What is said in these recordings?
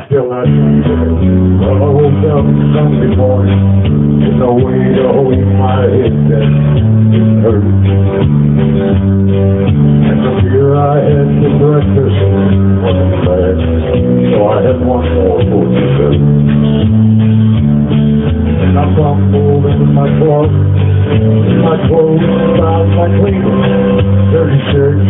still not well, I woke up Sunday morning with no way to hold my head that it hurt. And the beer I had for breakfast wasn't bad, so I had one more for dessert. And I fumbled into my closet, found my clean, dirty shirt.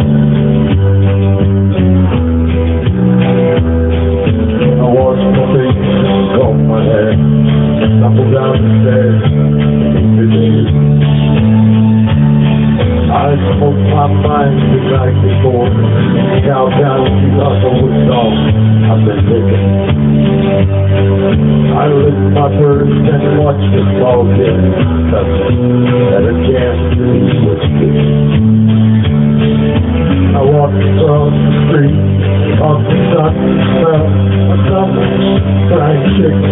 I washed my face, combed my hair, stumbled down the stairs, I smoked my mind the night before, countdown to hustle was gone, I've been thinking. I licked my birds and watched the ball get touching at a jam tree was kicking. I walked across the street, off the sun, smell of summer fried chicken.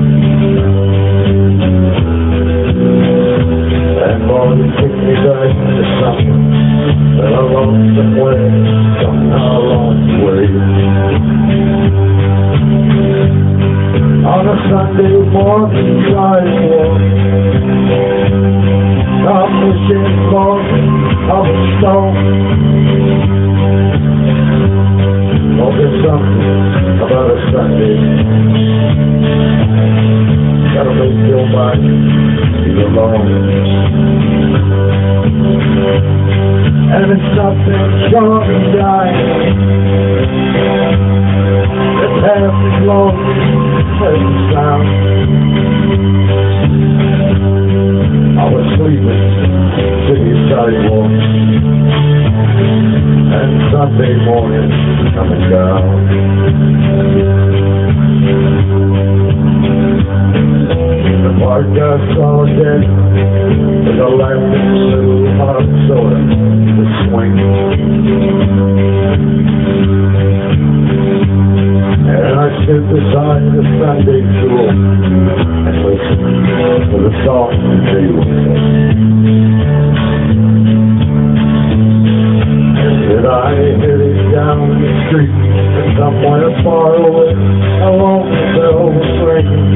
And Lord, it took me back to something that I lost somewhere, somehow along the way. On a Sunday morning sidewalk, I'm pushing morning of a stone. Oh, there's something about a Sunday that'll make your mind feel alone. And it's something strong and dying that's half as long as the sound. I was sleeping city sidewalk, and Sunday morning coming down. The park got solid dead with a laughing blue hot soda to swing. And I sit beside the Sunday school and listen to the songs they would sing. And then I headed down the street, and somewhere far away, a long bell was ringing.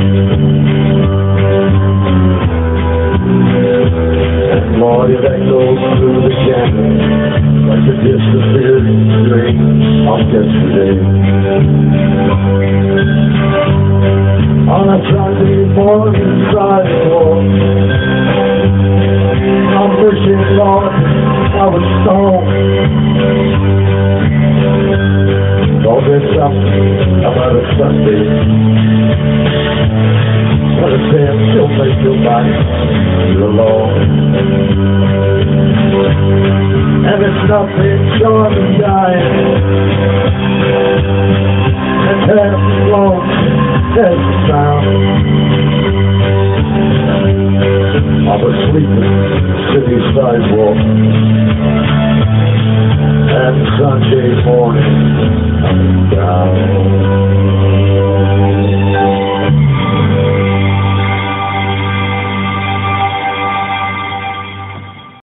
And Lord, it echoed through the canyon like a disappearing dream of yesterday. On a Sunday morning sidewalk, I'm wishing, Lord, I was stoned. Oh, there's something about a Sunday but a damn still make your body feel alone. And it's nothing short of dying, and half as long as the sound of a sleeping city sidewalk and Sunday morning